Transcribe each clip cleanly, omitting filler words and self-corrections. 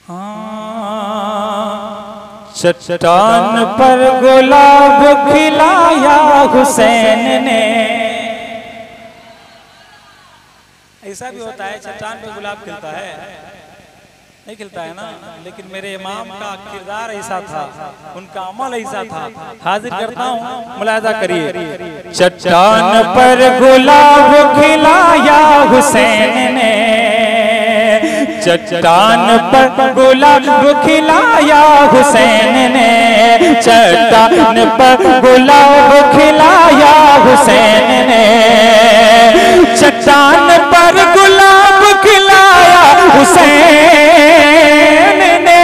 चट्टान पर गुलाब खिलाया हुसैन ने। ऐसा भी होता है, चट्टान पे गुलाब खिलता है? नहीं खिलता है ना। लेकिन मेरे इमाम का किरदार ऐसा था, उनका अमल ऐसा था। हाजिर करता हूँ, मुलाहिजा करिए। चट्टान पर गुलाब खिलाया हुसैन ने, चट्टान पर गुलाब खिलाया हुसैन ने, चट्टान पर गुलाब खिलाया हुसैन ने, चट्टान पर गुलाब खिलाया हुसैन ने,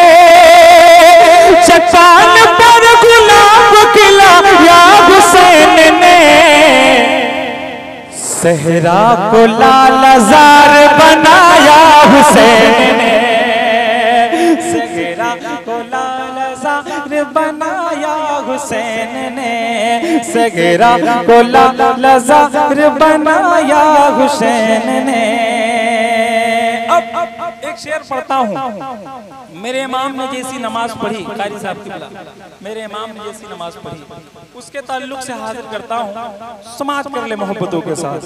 चट्टान पर गुलाब खिलाया हुसैन ने, सहरा को लालजार बनाया हुसैन ने, सहरा को लालजार बनाया हुसैन ने, सहरा को लालजार बनाया हुसैन ने। अब एक शेर पढ़ता हूँ। मेरे इमाम ने जैसी नमाज पढ़ी, कारी साहब की, मेरे इमाम ने जैसी नमाज पढ़ी, उसके ताल्लुक से हाजिर करता हूँ। समाज कर ले मोहब्बतों के साथ।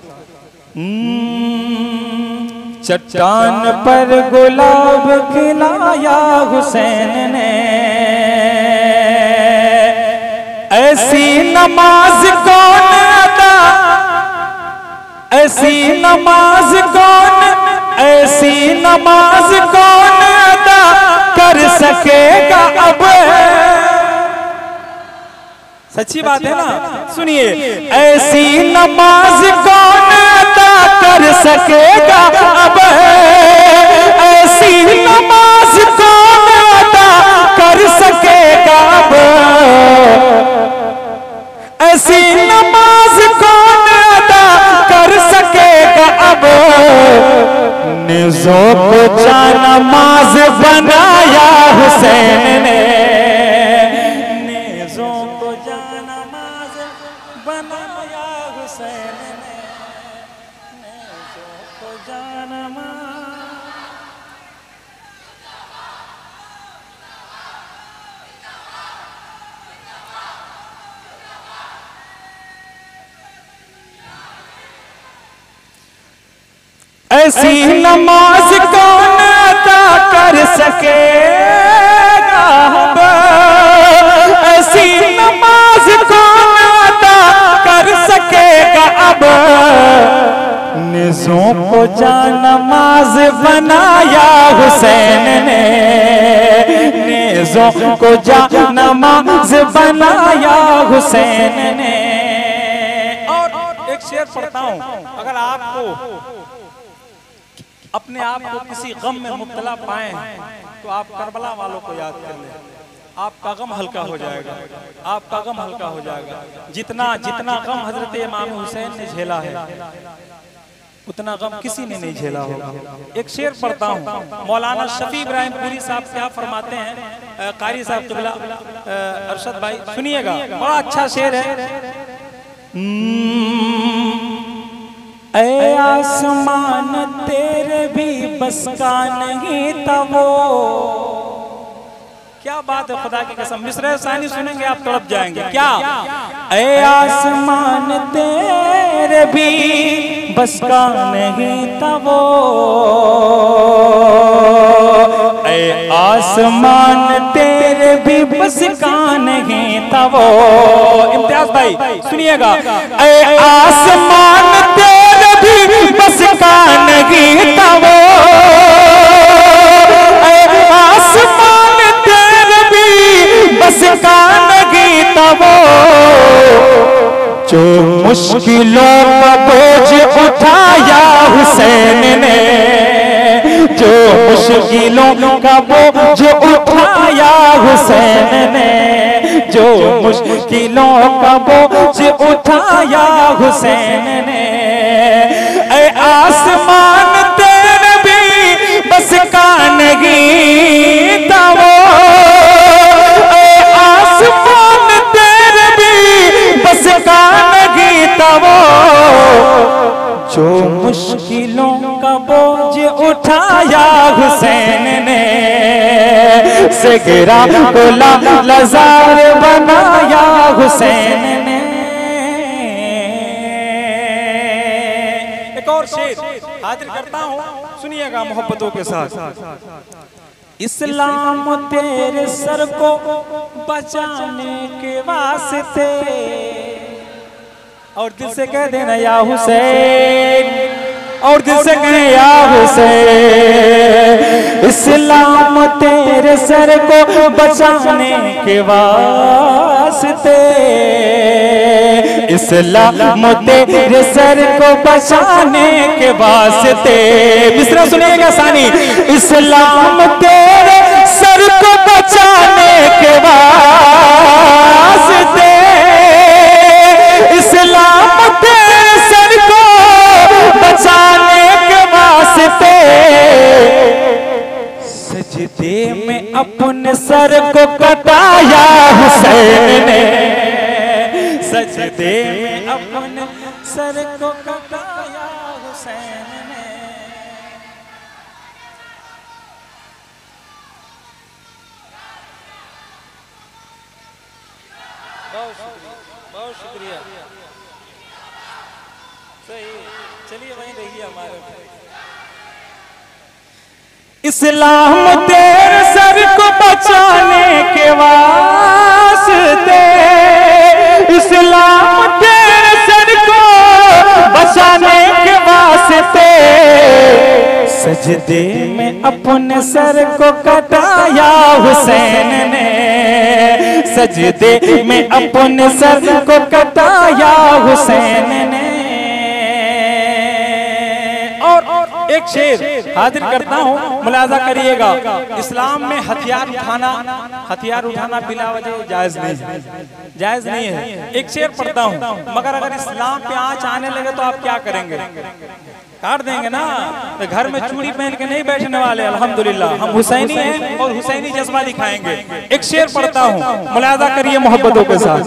चट्टान पर गुलाब खिलाया हुसैन ने, ऐसी नमाज कौन अदा, ऐसी नमाज कौन, ऐसी नमाज कौन अदा कर सकेगा अब। सच्ची बात है ना, सुनिए। ऐसी नमाज कौन अदा कर सकेगा अब, ऐसी नमाज कौन अदा कर सकेगा अब, ऐसी नमाज कौन अदा कर सकेगा अब। निज़ों को जानमाज बनाया हुसैन ने, निज़ों को जानमाज बनाया हुसैन ने, निज़ों को जानमाज। ऐसी नमाज कौन अदा कर सकेगा अब, ऐसी नमाज कौन अदा कर सकेगा अब। निज़ों को जानमाज बनाया हुसैन ने, निज़ों को जानमाज बनाया हुसैन ने। और एक शेर पढ़ता हूँ। अगर आपको अपने आप को किसी गम में मुब्तला पाएं तो आप करबला वालों को याद कर लें, आपका गम हल्का हो जाएगा, आपका गम हल्का हो जाएगा। जितना जितना गम हजरत इमाम हुसैन ने झेला है, उतना गम किसी ने नहीं झेला होगा। एक शेर पढ़ता हूँ। मौलाना शफी इब्राहिम पूरी साहब क्या फरमाते हैं, कारी साहब क़िबला अरशद भाई, सुनिएगा, बड़ा अच्छा शेर है। ऐ आसमान तेरे भी बस का नहीं था वो। क्या बात है, खुदा की कसम। मिसरे सानी सुनेंगे आप तड़प जाएंगे। क्या? ऐ आसमान तेरे भी बस का नहीं था वो, ऐ आसमान तेरे भी बस का नहीं था वो। इम्तियाज भाई सुनिएगा। ऐ आसमान तेरे भी बस का नहीं था वो, ऐ आसमान तेरे भी बस का नहीं था वो। जो मुश्किलों का बोझ उठाया हुसैन ने, जो मुश्किलों का बोझ उठाया हुसैन ने, जो मुश्किलों का बोझ उठाया हुसैन ने। ऐ आसमान तेरे भी बस का नहीं था वो, ऐ आसमान तेरे भी बस का नहीं था वो। जो मुश्किलों का बोझ उठाया हुसैन ने, से गिरा को लाज़ार बनाया हुसैन ने। एक और शेर हाजिर करता हूँ, सुनिएगा मोहब्बतों के साथ। इस्लाम तेरे सर को बचाने के वास्ते, और दिल से कह देना या हुसैन, और दिल से कहे या हुसैन। इस्लाम तेरे सर को बचाने के वास्ते, इस्लाम तेरे सर को बचाने के वास्ते। मिसरा सुनिएगा सानी। इस्लाम तेरे सर को बचाने के वास्ते, इस्लाम तेरे सर को बचाने के वास्ते, सजदे में अपने सर को कटाया हुसैन ने। सजदे में अपने सर को कटाया हुसैन ने। बहुत शुक्रिया। सही, चलिए वहीं रहिए हमारे। इस्लाम तेरे सर को बचाने के वास्ते, इस्लाम तेरे सर को बचाने के वास्ते, सजदे में अपने सर को कटाया हुसैन ने। सजदे में अपने सर को कटाया हुसैन ने। और एक शेर हाजिर करता हूँ, मुलाजा करिएगा। इस्लाम में हथियार उठाना बिला वजह जायज नहीं है, जायज नहीं है। एक शेर पढ़ता हूँ, मगर अगर इस्लाम पे आंच आने लगे तो आप क्या करेंगे? काट देंगे ना। तो घर में चूड़ी पहन के नहीं बैठने वाले, अल्हम्दुलिल्लाह हम हुसैनी हैं और हुसैनी जज्बा दिखाएंगे। एक शेर पढ़ता हूँ, मुलाजा करिए मोहब्बतों के साथ।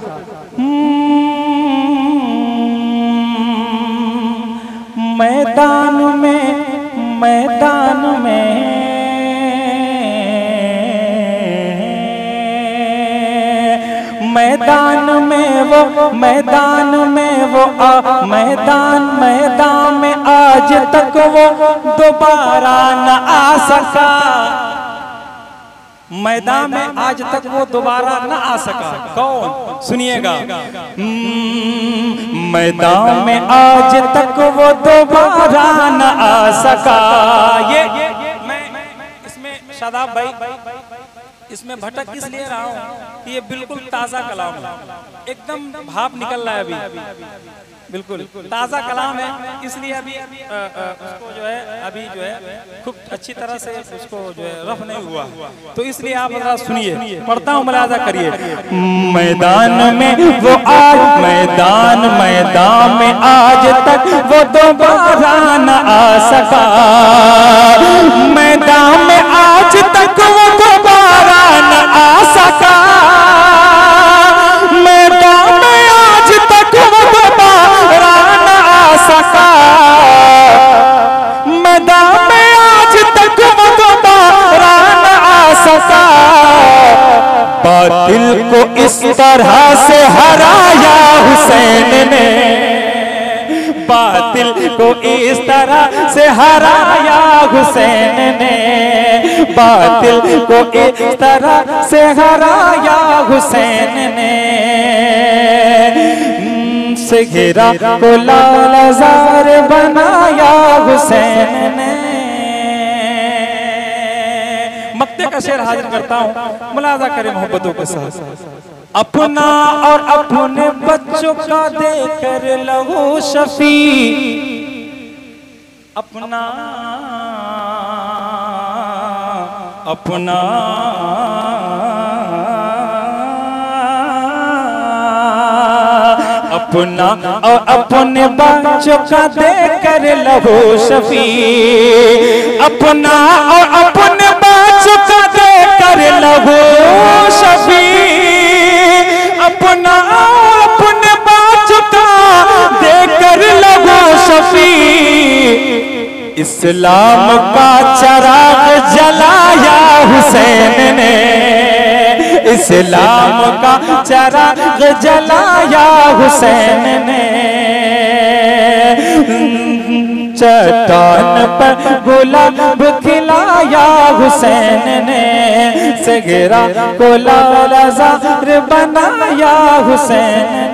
मैदान में मैदान में आज तक वो दोबारा न आ सका। मैदान में आज तक वो दोबारा न आ सका। कौन? सुनिएगा। मैदान में आज तक वो दोबारा न आ सका। ये मैं इसमें शादाब भाई इसमें भटक इसलिए रहा हूँ कि ये बिल्कुल ताज़ा कलाम है, एकदम भाप निकल रहा है अभी, बिल्कुल ताज़ा कलाम है। इसलिए अभी उसको जो है खूब अच्छी तरह से उसको जो है रफ नहीं हुआ, तो इसलिए आप जरा सुनिए, पढ़ता हूँ, मुलाजा करिए। मैदान में वो आज मैदान में आज तक वो दोबारा न आ सका। मैदान में आज तक वो दोबारा न आ सका। मैदान में आज तक वो दोबारा न आ सका। मैदान में आज तक वो दोबारा न आ सका। बातिल को इस तरह से हराया हुसैन ने। बातिल को इस तरह से हराया हुसैन ने। बातिल को इस तरह से हराया हुसैन ने। से गिरा को लाज़ार बनाया हुसैन ने। मक्ते का शेर हाजिर करता हूँ, मुलाजा करें मोहब्बतों के साथ। अपना और अपने बच्चों का देकर लहू शफी। अपना और अपने बच्चों का देकर लहू शफी। अपना और अपने बच्चों का देकर लहू शफी। अपना और अपने बच्चों का देकर लहू शफी। इस्लाम का चराग जलाया हुसैन ने। इस्लाम का चिराग जलाया हुसैन ने, चट्टान पर गुलाब खिलाया हुसैन ने, सगरा को लाल ज़ार बनाया हुसैन